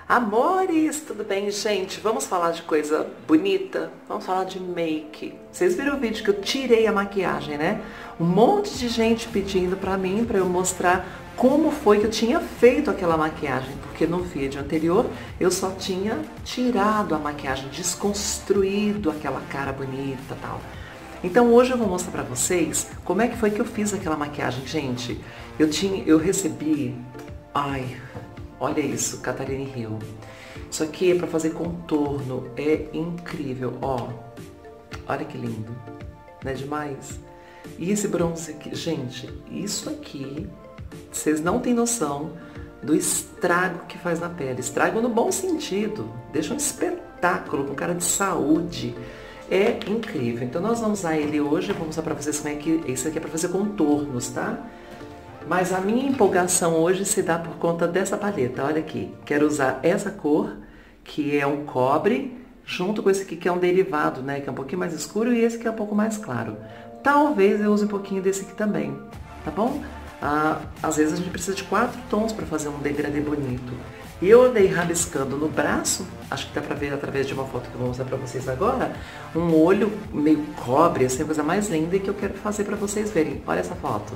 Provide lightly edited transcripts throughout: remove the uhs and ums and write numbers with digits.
Amores, tudo bem, gente? Vamos falar de coisa bonita? Vamos falar de make. Vocês viram o vídeo que eu tirei a maquiagem, né? Um monte de gente pedindo pra mim, pra eu mostrar como foi que eu tinha feito aquela maquiagem, porque no vídeo anterior eu só tinha tirado a maquiagem, desconstruído aquela cara bonita e tal. Então hoje eu vou mostrar pra vocês como é que foi que eu fiz aquela maquiagem, gente. Eu recebi, olha isso, Catarine Hill. Isso aqui é pra fazer contorno, é incrível, ó. Olha que lindo, não é demais? E esse bronze aqui, gente, isso aqui, vocês não têm noção do estrago que faz na pele. Estrago no bom sentido, deixa um espetáculo, com cara de saúde. É incrível. Então nós vamos usar ele hoje, eu vou mostrar pra vocês como é que... Esse aqui é pra fazer contornos, tá? Mas a minha empolgação hoje se dá por conta dessa paleta. Olha aqui, quero usar essa cor, que é um cobre, junto com esse aqui que é um derivado, né? Que é um pouquinho mais escuro e esse que é um pouco mais claro. Talvez eu use um pouquinho desse aqui também, tá bom? Às vezes a gente precisa de 4 tons para fazer um degradê bonito. E eu andei rabiscando no braço, acho que dá pra ver através de uma foto que eu vou mostrar pra vocês agora, um olho meio cobre, assim, a coisa mais linda que eu quero fazer pra vocês verem. Olha essa foto.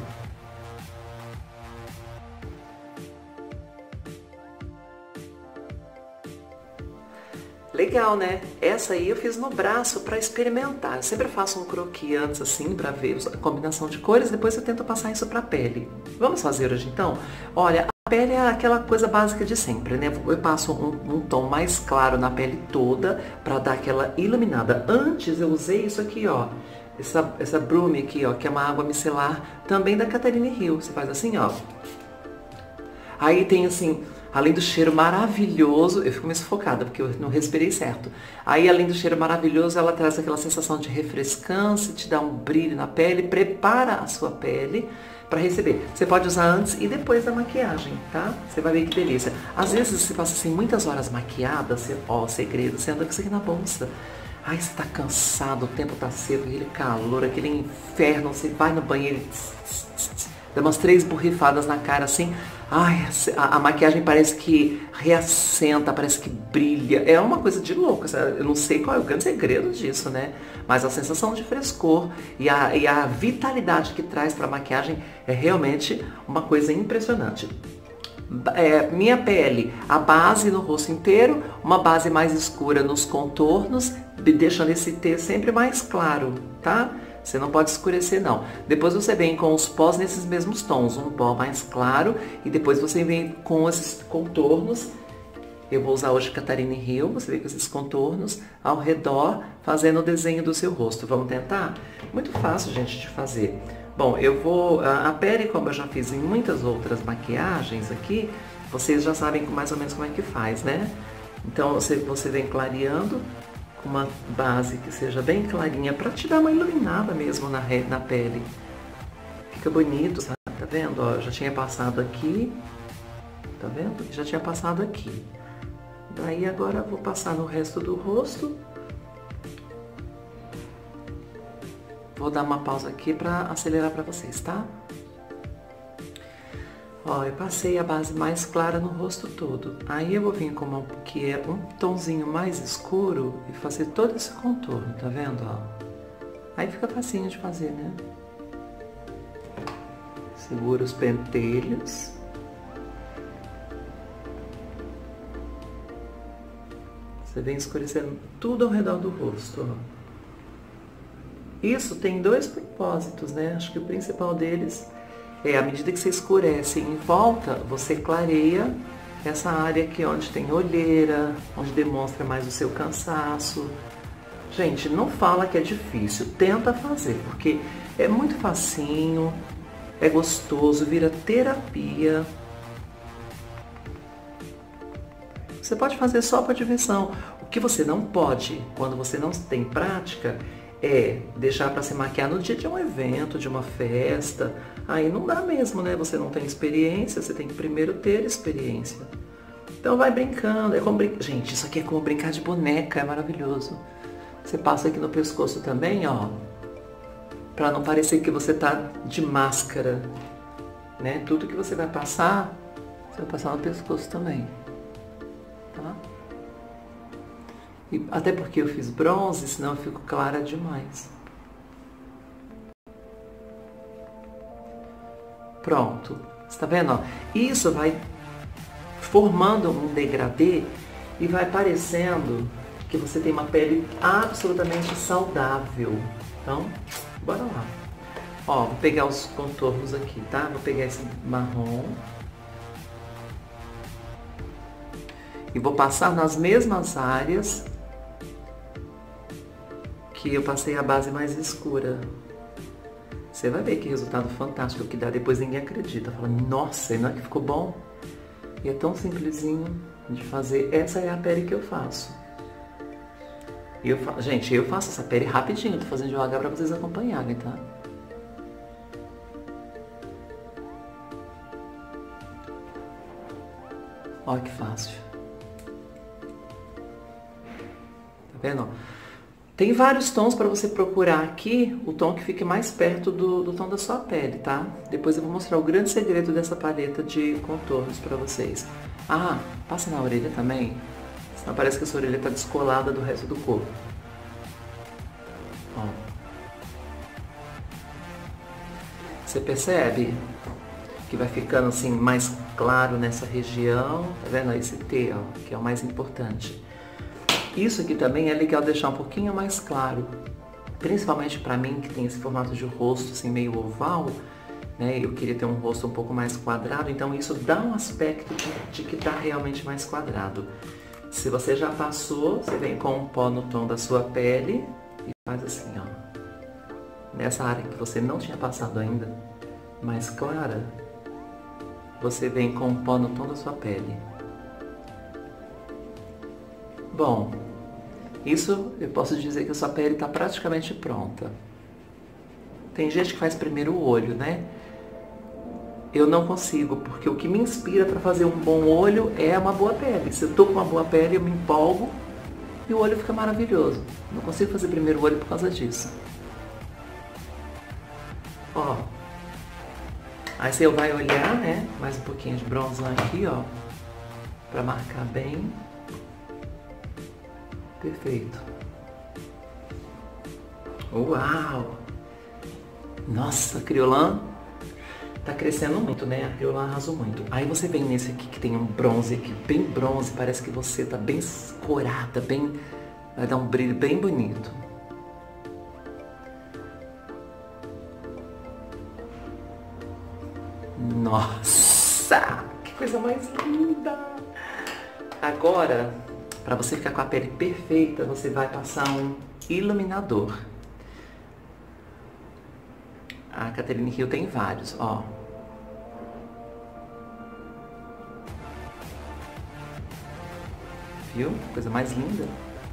Legal, né? Essa aí eu fiz no braço para experimentar. Eu sempre faço um croquis antes, assim, para ver a combinação de cores, depois eu tento passar isso para a pele. Vamos fazer hoje, então? Olha, a pele é aquela coisa básica de sempre, né? Eu passo um tom mais claro na pele toda para dar aquela iluminada. Antes eu usei isso aqui, ó. Essa Brume aqui, ó, que é uma água micelar, também da Catarine Hill. Você faz assim, ó. Aí tem assim... Além do cheiro maravilhoso, eu fico meio sufocada, porque eu não respirei certo. Aí, além do cheiro maravilhoso, ela traz aquela sensação de refrescância, te dá um brilho na pele, prepara a sua pele para receber. Você pode usar antes e depois da maquiagem, tá? Você vai ver que delícia. Às vezes, você passa assim muitas horas maquiada, ó, segredo, você anda com isso aqui na bolsa. Ai, você tá cansado, o tempo tá seco, aquele calor, aquele inferno, você vai no banheiro e... dá umas 3 borrifadas na cara assim. Ai, a maquiagem parece que reassenta, parece que brilha. É uma coisa de louco. Eu não sei qual é o grande segredo disso, né? Mas a sensação de frescor e a vitalidade que traz para a maquiagem é realmente uma coisa impressionante. Minha pele, a base no rosto inteiro, uma base mais escura nos contornos, deixando esse T sempre mais claro, tá? Você não pode escurecer, não. Depois você vem com os pós nesses mesmos tons. Um pó mais claro e depois você vem com esses contornos. Eu vou usar hoje Catarine Hill. Você vem com esses contornos ao redor, fazendo o desenho do seu rosto. Vamos tentar? Muito fácil, gente, de fazer. Bom, eu vou... A pele, como eu já fiz em muitas outras maquiagens aqui, vocês já sabem mais ou menos como é que faz, né? Então, você vem clareando uma base que seja bem clarinha para te dar uma iluminada mesmo na pele. Fica bonito, sabe? Tá vendo? Ó, já tinha passado aqui, tá vendo? Já tinha passado aqui. Daí agora eu vou passar no resto do rosto. Vou dar uma pausa aqui para acelerar para vocês, tá? Ó, eu passei a base mais clara no rosto todo. Aí eu vou vir com uma que é um tomzinho mais escuro e fazer todo esse contorno, tá vendo, ó? Aí fica facinho de fazer, né? Segura os pentelhos. Você vem escurecendo tudo ao redor do rosto, ó. Isso tem 2 propósitos, né? Acho que o principal deles... à medida que você escurece em volta, você clareia essa área aqui onde tem olheira, onde demonstra mais o seu cansaço. Gente, não fala que é difícil, tenta fazer, porque é muito facinho, é gostoso, vira terapia. Você pode fazer só para diversão. O que você não pode, quando você não tem prática, é deixar para se maquiar no dia de um evento, de uma festa. Aí não dá mesmo, né? Você não tem experiência, você tem que primeiro ter experiência. Então vai brincando, é como gente, isso aqui é como brincar de boneca, é maravilhoso. Você passa aqui no pescoço também, ó, para não parecer que você tá de máscara, né? Tudo que você vai passar no pescoço também, tá? E até porque eu fiz bronze, senão eu fico clara demais. Pronto. Você tá vendo? Ó? Isso vai formando um degradê e vai parecendo que você tem uma pele absolutamente saudável. Então, bora lá. Ó, vou pegar os contornos aqui, tá? Vou pegar esse marrom. E vou passar nas mesmas áreas que eu passei a base mais escura. Você vai ver que resultado fantástico que dá. Depois ninguém acredita. Fala, nossa, não é que ficou bom? E é tão simplesinho de fazer. Essa é a pele que eu faço. Gente, eu faço essa pele rapidinho. Tô fazendo devagar pra vocês acompanharem, tá? Olha que fácil. Tá vendo? Tem vários tons para você procurar aqui, o tom que fique mais perto do tom da sua pele, tá? Depois eu vou mostrar o grande segredo dessa paleta de contornos para vocês. Ah, passa na orelha também, senão parece que a sua orelha tá descolada do resto do corpo. Ó. Você percebe que vai ficando assim mais claro nessa região, tá vendo? Esse T, ó, que é o mais importante. Isso aqui também é legal deixar um pouquinho mais claro, principalmente para mim que tem esse formato de rosto assim meio oval, né? Eu queria ter um rosto um pouco mais quadrado, então isso dá um aspecto de que tá realmente mais quadrado. Se você já passou, você vem com um pó no tom da sua pele e faz assim, ó. Nessa área que você não tinha passado ainda, mais clara, você vem com um pó no tom da sua pele. Bom, isso eu posso dizer que a sua pele está praticamente pronta. Tem gente que faz primeiro o olho, né? Eu não consigo, porque o que me inspira para fazer um bom olho é uma boa pele. Se eu tô com uma boa pele, eu me empolgo e o olho fica maravilhoso. Não consigo fazer primeiro o olho por causa disso. Ó. Aí você vai olhar, né? Mais um pouquinho de bronzão aqui, ó. Pra marcar bem. Perfeito. Uau! Nossa, a Kryolan tá crescendo muito, né? A Kryolan arrasou muito. Aí você vem nesse aqui que tem um bronze aqui, bem bronze, parece que você tá bem escorada, bem... vai dar um brilho bem bonito. Nossa! Que coisa mais linda! Agora... para você ficar com a pele perfeita, você vai passar um iluminador. A Catherine Hill tem vários, ó. Viu? Coisa mais linda.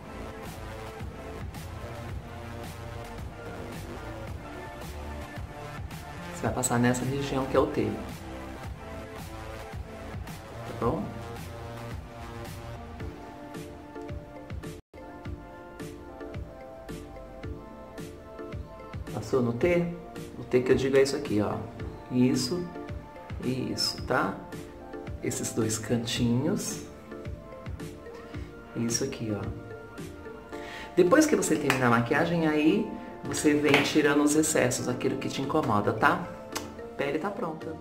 Você vai passar nessa região que é o T. Tá bom? Passou no T? O T que eu digo é isso aqui, ó. Isso e isso, tá? Esses dois cantinhos. Isso aqui, ó. Depois que você terminar a maquiagem, aí você vem tirando os excessos, aquilo que te incomoda, tá? A pele tá pronta.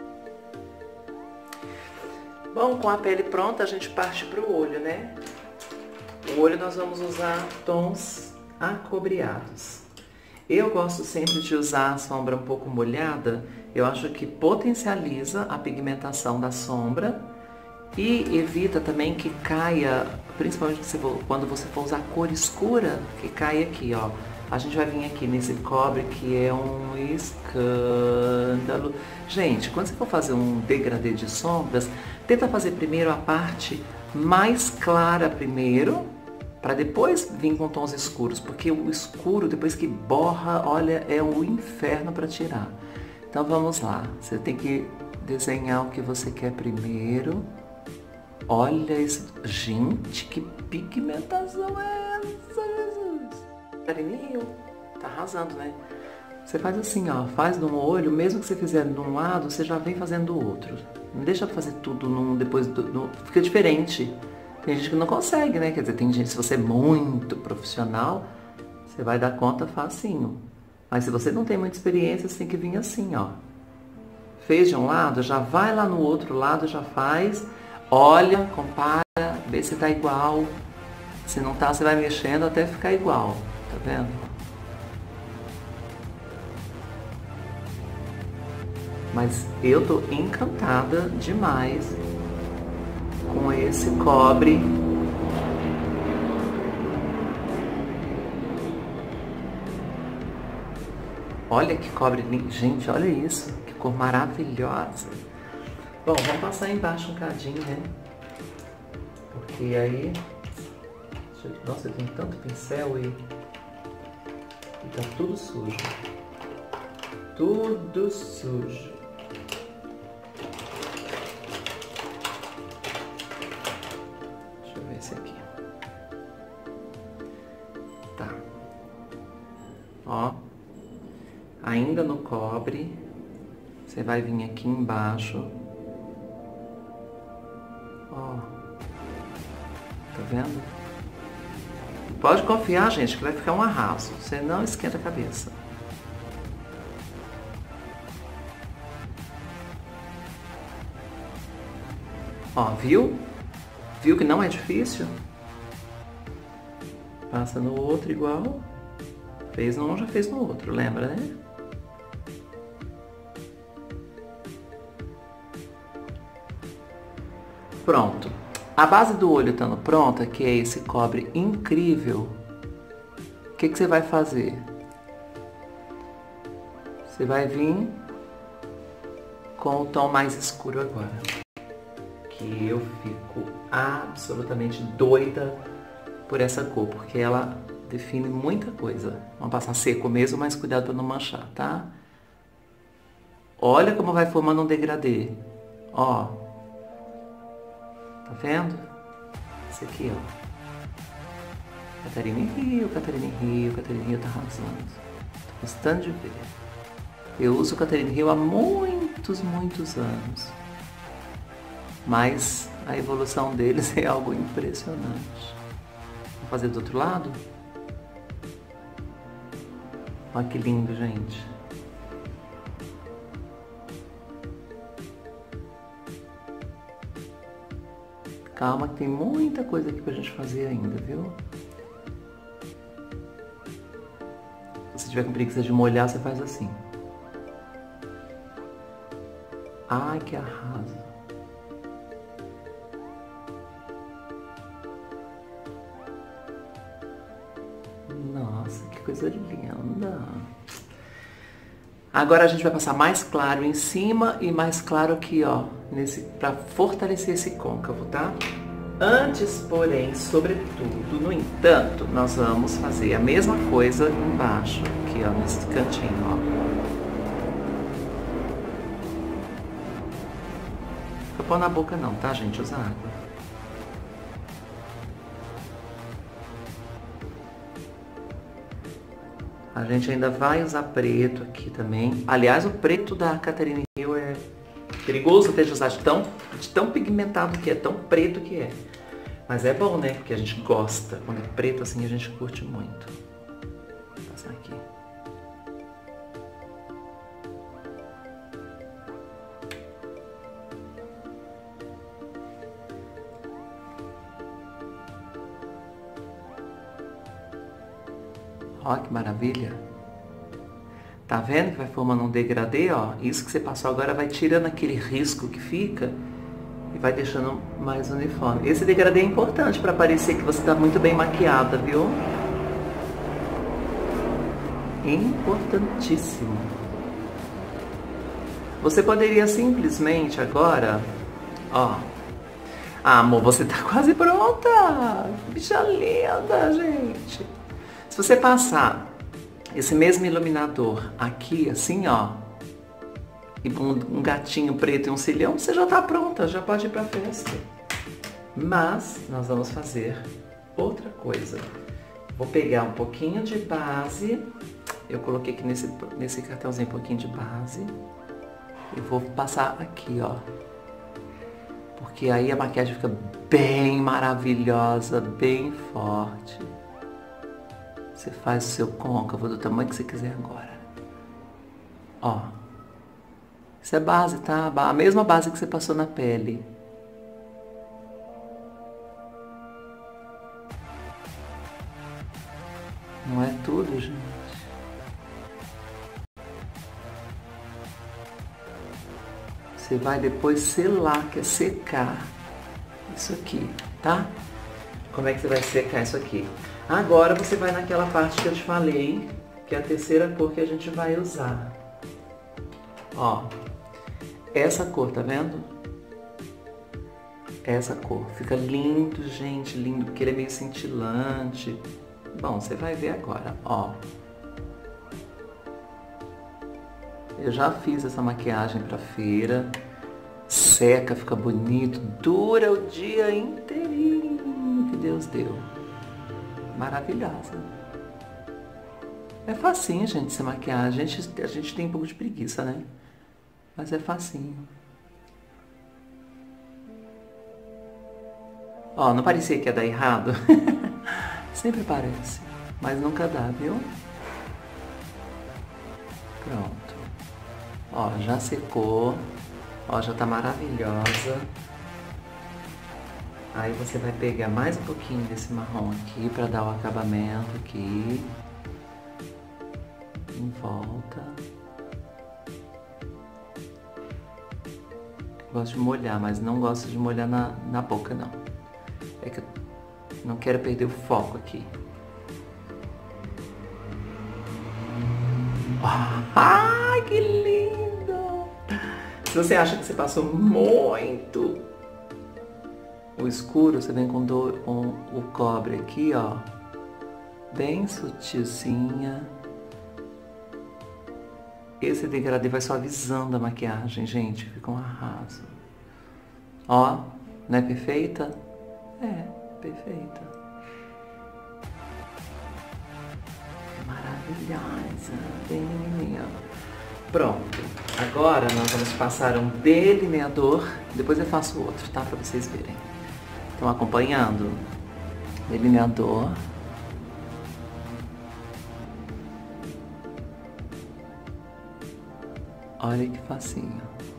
Bom, com a pele pronta, a gente parte pro olho, né? O olho nós vamos usar tons acobreados. Eu gosto sempre de usar a sombra um pouco molhada, eu acho que potencializa a pigmentação da sombra e evita também que caia, principalmente quando você for usar cor escura, que caia aqui, ó. A gente vai vir aqui nesse cobre que é um escândalo. Gente, quando você for fazer um degradê de sombras, tenta fazer primeiro a parte mais clara primeiro, para depois vir com tons escuros, porque o escuro, depois que borra, olha, é um inferno para tirar. Então vamos lá, você tem que desenhar o que você quer primeiro. Olha isso, gente, que pigmentação é essa, Jesus? Catherine Hill, tá arrasando, né? Você faz assim, ó, faz num olho, mesmo que você fizer de um lado, você já vem fazendo do outro. Não deixa pra fazer tudo num, depois do... fica diferente. Tem gente que não consegue, né? Quer dizer, tem gente, se você é muito profissional, você vai dar conta facinho. Mas se você não tem muita experiência, você tem que vir assim, ó. Fez de um lado, já vai lá no outro lado, já faz. Olha, compara, vê se tá igual. Se não tá, você vai mexendo até ficar igual. Tá vendo? Mas eu tô encantada demais com esse cobre. Olha que cobre lindo. Gente, olha isso. Que cor maravilhosa. Bom, vamos passar embaixo um cadinho, né? Porque aí... Nossa, eu tenho tanto pincel e tá tudo sujo. Tudo sujo. Deixa eu ver esse aqui. Tá. Ó. Ainda no cobre. Você vai vir aqui embaixo. Ó. Tá vendo? Pode confiar, gente, que vai ficar um arraso. Você não esquenta a cabeça. Ó, viu? Viu que não é difícil? Passa no outro igual. Fez no um, já fez no outro, lembra, né? Pronto. A base do olho estando pronta, que é esse cobre incrível, o que você vai fazer? Você vai vir com o tom mais escuro agora. Que eu fico absolutamente doida por essa cor, porque ela define muita coisa. Vamos passar seco mesmo, mas cuidado para não manchar, tá? Olha como vai formando um degradê. Ó. Tá vendo? Esse aqui, ó. Catarina Rio, Catarina Rio, Catarina Rio tá arrasando. Tô gostando de ver. Eu uso Catarina Rio há muitos anos. Mas a evolução deles é algo impressionante. Vou fazer do outro lado? Olha que lindo, gente. Calma que tem muita coisa aqui pra gente fazer ainda, viu? Se você tiver com preguiça de molhar, você faz assim. Ai, que arraso. Nossa, que coisa linda. Agora a gente vai passar mais claro em cima e mais claro aqui, ó, para fortalecer esse côncavo, tá? Antes, porém, sobretudo, no entanto, nós vamos fazer a mesma coisa embaixo, aqui, ó, nesse cantinho, ó. Não vou pôr na boca não, tá, gente? Usa água. A gente ainda vai usar preto aqui também. Aliás, o preto da Catarina Rio é perigoso até de usar de tão pigmentado que é, tão preto que é. Mas é bom, né? Porque a gente gosta. Quando é preto assim, a gente curte muito. Vou passar aqui. Ó, que maravilha. Tá vendo que vai formando um degradê, ó? Isso que você passou agora vai tirando aquele risco que fica e vai deixando mais uniforme. Esse degradê é importante para parecer que você tá muito bem maquiada, viu? Importantíssimo. Você poderia simplesmente agora, ó. Ah, amor, você tá quase pronta. Bicha linda, gente. Se você passar esse mesmo iluminador aqui, assim, ó, e um gatinho preto e um cilhão, você já tá pronta, já pode ir pra festa. Mas nós vamos fazer outra coisa. Vou pegar um pouquinho de base, eu coloquei aqui nesse cartãozinho um pouquinho de base, e vou passar aqui, ó. Porque aí a maquiagem fica bem maravilhosa, bem forte. Você faz o seu côncavo do tamanho que você quiser agora. Ó. Isso é base, tá? A mesma base que você passou na pele. Não é tudo, gente. Você vai depois selar, que é secar isso aqui, tá? Como é que você vai secar isso aqui? Agora você vai naquela parte que eu te falei, que é a terceira cor que a gente vai usar. Ó, essa cor, tá vendo? Essa cor. Fica lindo, gente, lindo, porque ele é meio cintilante. Bom, você vai ver agora, ó. Eu já fiz essa maquiagem pra feira. Seca, fica bonito, dura o dia inteirinho que Deus deu. Maravilhosa. É facinho, gente, se maquiar. A gente tem um pouco de preguiça, né? Mas é facinho. Ó, não parecia que ia dar errado? Sempre parece, mas nunca dá, viu? Pronto. Ó, já secou. Ó, já tá maravilhosa. Aí você vai pegar mais um pouquinho desse marrom aqui pra dar o acabamento aqui. Em volta. Gosto de molhar, mas não gosto de molhar na boca, não. É que eu não quero perder o foco aqui. Ai, que lindo! Se você acha que você passou muito o escuro, você vem com o cobre aqui, ó. Bem sutilzinha. Esse degradê vai suavizando a maquiagem, gente. Fica um arraso. Ó, não é perfeita? É, perfeita. Maravilhosa. Bem menininha. Pronto. Agora nós vamos passar um delineador. Depois eu faço o outro, tá? Pra vocês verem. Estão acompanhando? Delineador. Olha que facinho.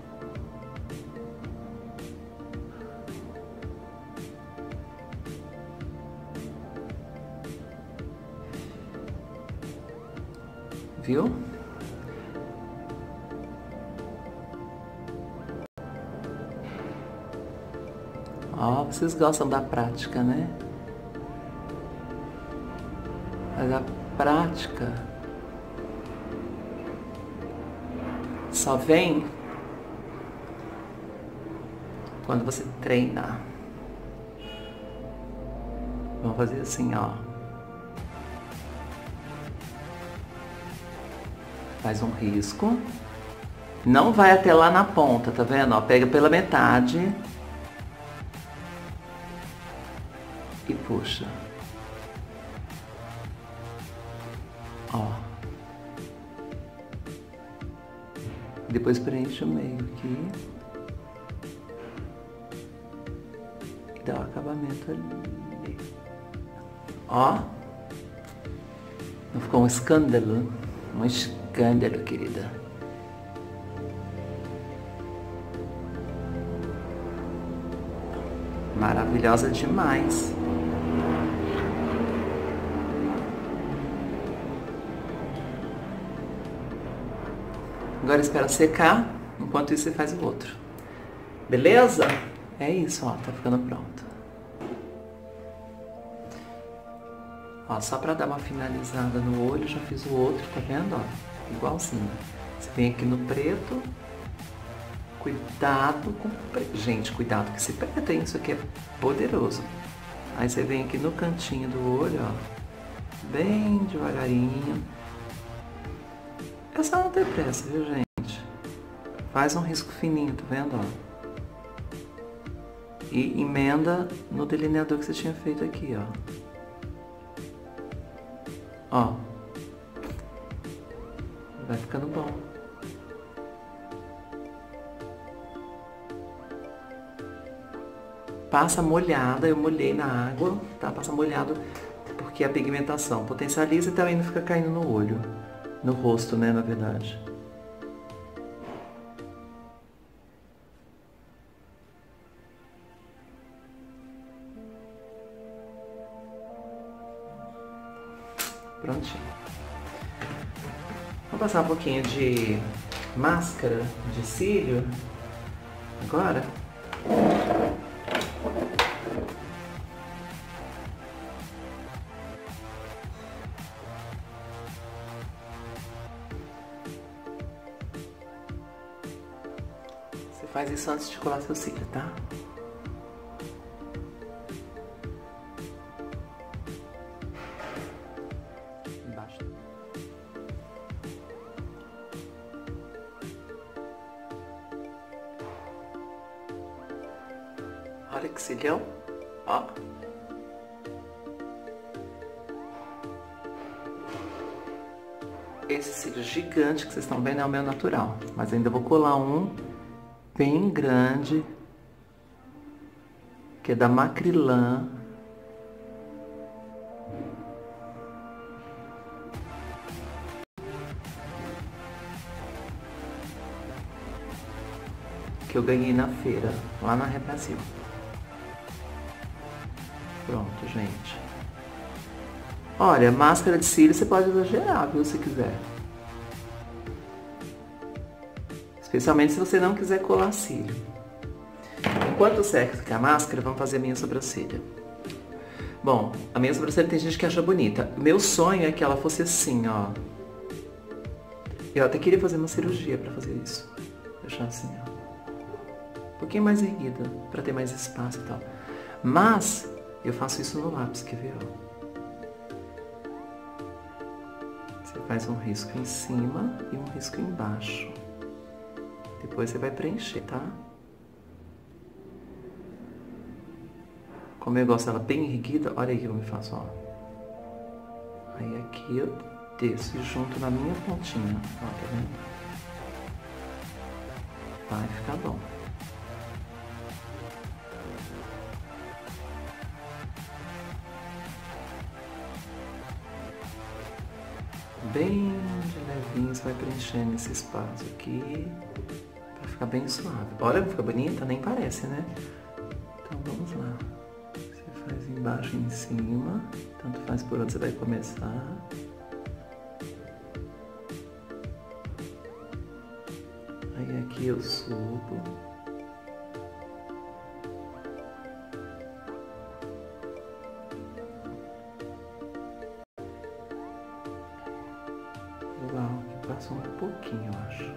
Viu? Ó, vocês gostam da prática, né? Mas a prática só vem quando você treina. Vamos fazer assim, ó. Faz um risco. Não vai até lá na ponta, tá vendo? Ó, pega pela metade. E puxa. Ó. Depois preenche o meio aqui. E dá o acabamento ali. Ó. Não ficou um escândalo? Um escândalo, querida. Maravilhosa demais. Agora espera secar, enquanto isso você faz o outro. Beleza? É isso, ó, tá ficando pronto. Ó, só pra dar uma finalizada no olho, já fiz o outro, tá vendo, ó? Igualzinho. Você vem aqui no preto. Cuidado com o preto. Gente, cuidado com esse preto, hein? Isso aqui é poderoso. Aí você vem aqui no cantinho do olho, ó. Bem devagarinho. É só não ter pressa, viu, gente? Faz um risco fininho, tá vendo, ó? E emenda no delineador que você tinha feito aqui, ó. Ó. Vai ficando bom. passa molhada, eu molhei na água, tá? Passa molhado porque a pigmentação potencializa e também não fica caindo no olho, no rosto, né, na verdade. Prontinho. Vou passar um pouquinho de máscara de cílio agora. Você faz isso antes de colar seu cílio, tá? Embaixo. Olha que cílio, ó. Esse cílio gigante que vocês estão vendo é o meu natural, mas ainda vou colar um bem grande, que é da Macrylan. Que eu ganhei na feira, lá na Rebrasil. Pronto, gente. Olha, máscara de cílio você pode exagerar, viu, se quiser. Especialmente se você não quiser colar cílio. Enquanto seca a máscara, vamos fazer a minha sobrancelha. Bom, a minha sobrancelha tem gente que acha bonita. Meu sonho é que ela fosse assim, ó. Eu até queria fazer uma cirurgia pra fazer isso. Deixar assim, ó. Um pouquinho mais erguida, pra ter mais espaço e tal. Mas, eu faço isso no lápis, quer ver, ó. Você faz um risco em cima e um risco embaixo. Depois você vai preencher, tá? Como eu gosto dela bem erguida, olha aí que eu me faço, ó. Aí aqui eu desço e junto na minha pontinha, ó, tá vendo? Vai ficar bom. Bem de levinho, você vai preenchendo esse espaço aqui, pra ficar bem suave. Olha, fica bonita, nem parece, né? Então vamos lá. Você faz embaixo e em cima, tanto faz por onde você vai começar. Aí aqui eu subo. Legal, que passa um pouquinho, eu acho.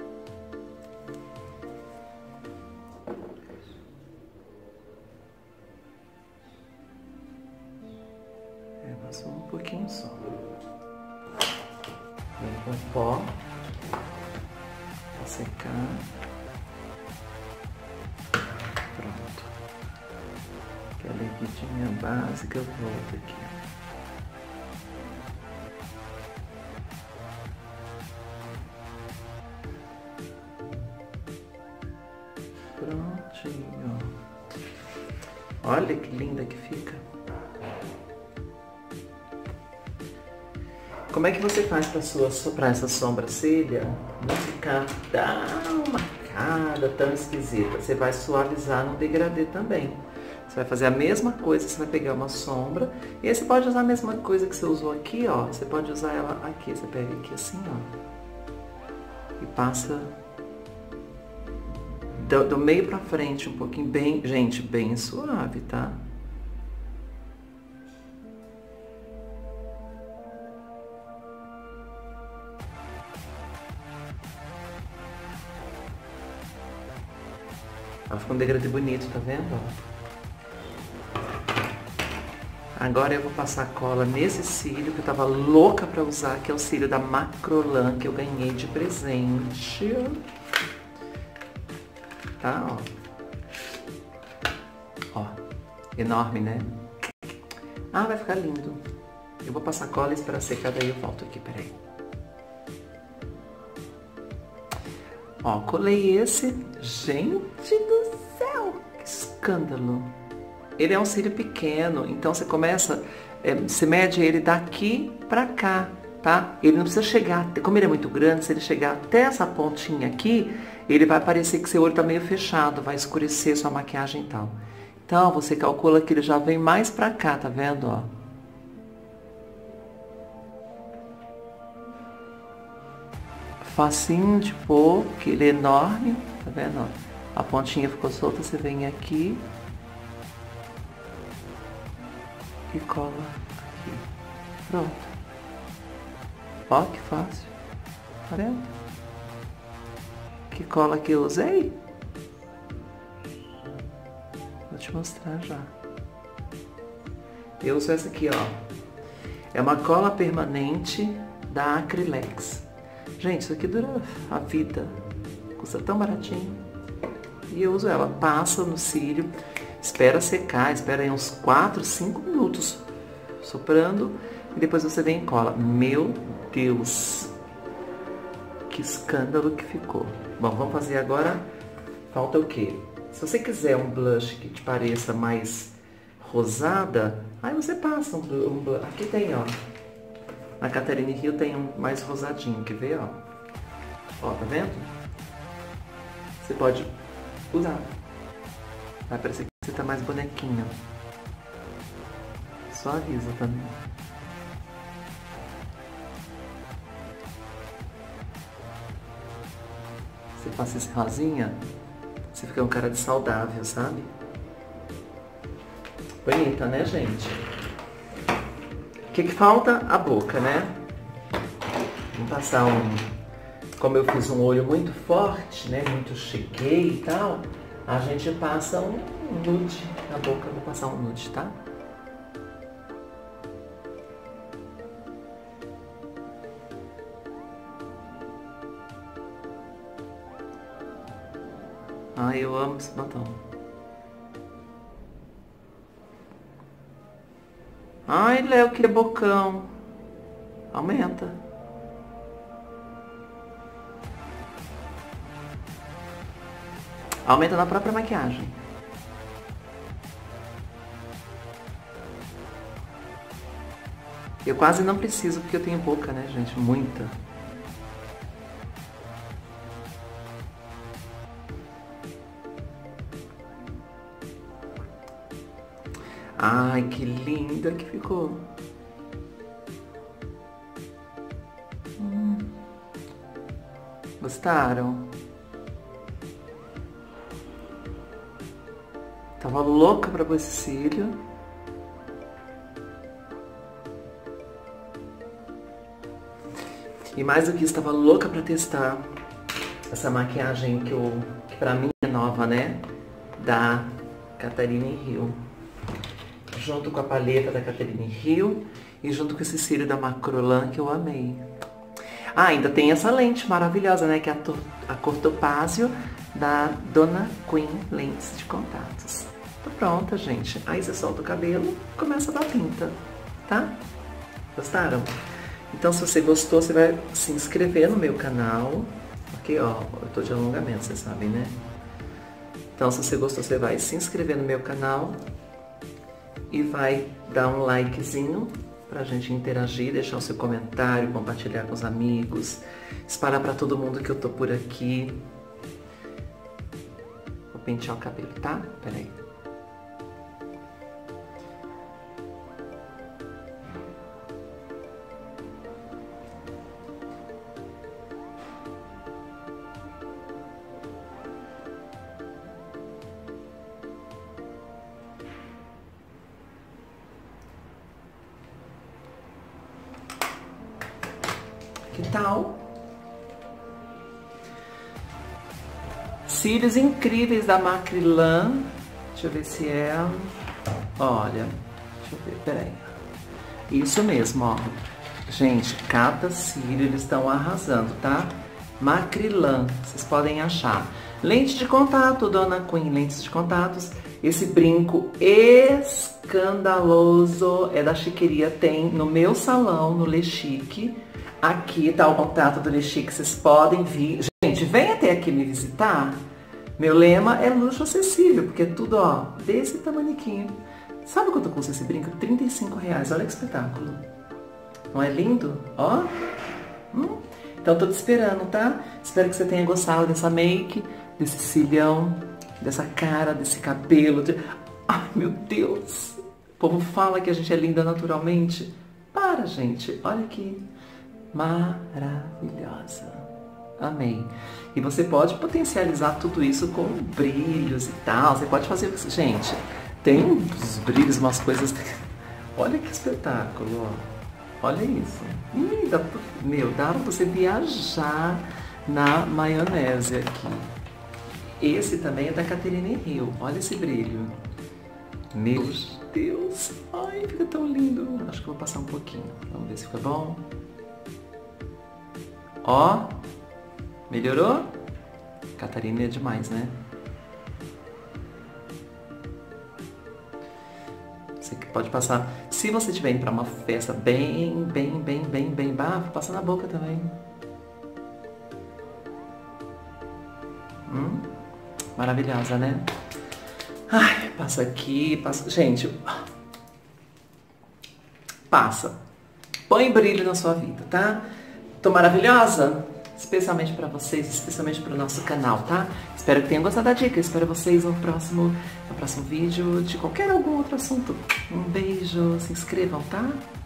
Passou um pouquinho só. Vem com pó pra secar. Pronto. Aquela erguidinha básica, eu volto aqui. Prontinho. Olha que linda que fica. Como é que você faz para essa sobrancelha não ficar tão marcada, tão esquisita? Você vai suavizar no degradê também. Você vai fazer a mesma coisa, você vai pegar uma sombra. E aí você pode usar a mesma coisa que você usou aqui, ó. Você pode usar ela aqui. Você pega aqui assim, ó. E passa do meio pra frente um pouquinho, bem, gente, bem suave, tá? Ela ficou um degradê bonito, tá vendo? Agora eu vou passar cola nesse cílio que eu tava louca pra usar, que é o cílio da Macrylan, que eu ganhei de presente. Tá, ó. Ó, enorme, né? Ah, vai ficar lindo. Eu vou passar cola e esperar secar, daí eu volto aqui, peraí. Ó, colei esse. Gente do céu, que escândalo. ele é um cílio pequeno, então você começa, você mede ele daqui pra cá, tá? Ele não precisa chegar, como ele é muito grande, se ele chegar até essa pontinha aqui, ele vai parecer que seu olho tá meio fechado, vai escurecer sua maquiagem e tal. Então, você calcula que ele já vem mais pra cá, tá vendo, ó? Facinho de pôr, que ele é enorme, tá vendo, ó? A pontinha ficou solta, você vem aqui e cola aqui. Pronto. Ó, que fácil. Tá vendo? Que cola que eu usei? Vou te mostrar já. Eu uso essa aqui, ó. É uma cola permanente da Acrylex. Gente, isso aqui dura a vida. Custa tão baratinho. E eu uso ela. Passa no cílio, espera secar, espera aí uns 4, 5 minutos soprando. E depois você vem e cola. Meu Deus! Que escândalo que ficou. Bom, vamos fazer agora. Falta o quê? Se você quiser um blush que te pareça mais rosada, aí você passa um blush. Aqui tem, ó. Na Catherine Hill tem um mais rosadinho, quer ver, ó? Ó, tá vendo? Você pode usar. Vai parecer que você tá mais bonequinha. Só avisa também. Você passa esse rosinha, você fica um cara de saudável, sabe? Bonita, né, gente? O que falta? A boca, né? Vamos passar como eu fiz um olho muito forte, né? Muito cheguei e tal, a gente passa um nude na boca. Eu vou passar um nude, tá? Ai, eu amo esse batom. Ai, Léo, que bocão. Aumenta. Aumenta na própria maquiagem. Eu quase não preciso, porque eu tenho boca, né, gente? Muita. Ai, que linda que ficou. Gostaram? Tava louca pra pôr esse cílio. E mais do que isso, tava louca pra testar essa maquiagem que pra mim é nova, né? Da Catherine Hill. Junto com a paleta da Catherine Hill e junto com esse cílio da Macrolan que eu amei. Ah, ainda tem essa lente maravilhosa, né? Que é a cor topázio da Donna Queen Lentes de Contatos. Tá pronta, gente. Aí você solta o cabelo e começa a dar pinta, tá? Gostaram? Então, se você gostou, você vai se inscrever no meu canal. Aqui, ó, eu tô de alongamento, vocês sabem, né? Então, se você gostou, você vai se inscrever no meu canal e vai dar um likezinho pra gente interagir, deixar o seu comentário, compartilhar com os amigos, espalhar pra todo mundo que eu tô por aqui. Vou pentear o cabelo, tá? Peraí. Que tal? Cílios incríveis da Macrylan. Deixa eu ver se é... Olha, deixa eu ver, peraí. Isso mesmo, ó. Gente, cada cílio eles estão arrasando, tá? Macrylan, vocês podem achar. Lente de contato, Donna Queen, lentes de contatos. Esse brinco escandaloso é da Chiqueria, tem no meu salão, no Le Chic. Aqui tá o contato do Le Chic, vocês podem vir. Gente, vem até aqui me visitar. Meu lema é luxo acessível, porque é tudo, ó, desse tamaniquinho. Sabe quanto custa esse brinco? R$35. Olha que espetáculo. Não é lindo? Ó. Então tô te esperando, tá? Espero que você tenha gostado dessa make, desse cílião, dessa cara, desse cabelo. Ai, meu Deus. O povo fala que a gente é linda naturalmente. Para, gente. Olha que maravilhosa. Amei. E você pode potencializar tudo isso com brilhos e tal. Você pode fazer... Gente, tem uns brilhos, umas coisas... Olha que espetáculo, ó. Olha isso. Meu, dá pra você viajar na maionese aqui. Esse também é da Catherine Hill. Olha esse brilho. Meu Deus. Ai, fica tão lindo. Acho que eu vou passar um pouquinho. Vamos ver se fica bom. Ó. Melhorou? Catarina é demais, né? Você pode passar... Se você estiver indo pra uma festa bem bafo, passa na boca também. Maravilhosa, né? Ai, passa aqui, passa... Gente, passa. Põe brilho na sua vida, tá? Tô maravilhosa? Especialmente para vocês, especialmente para o nosso canal, tá? Espero que tenham gostado da dica. Espero vocês no próximo vídeo de algum outro assunto. Um beijo, se inscrevam, tá?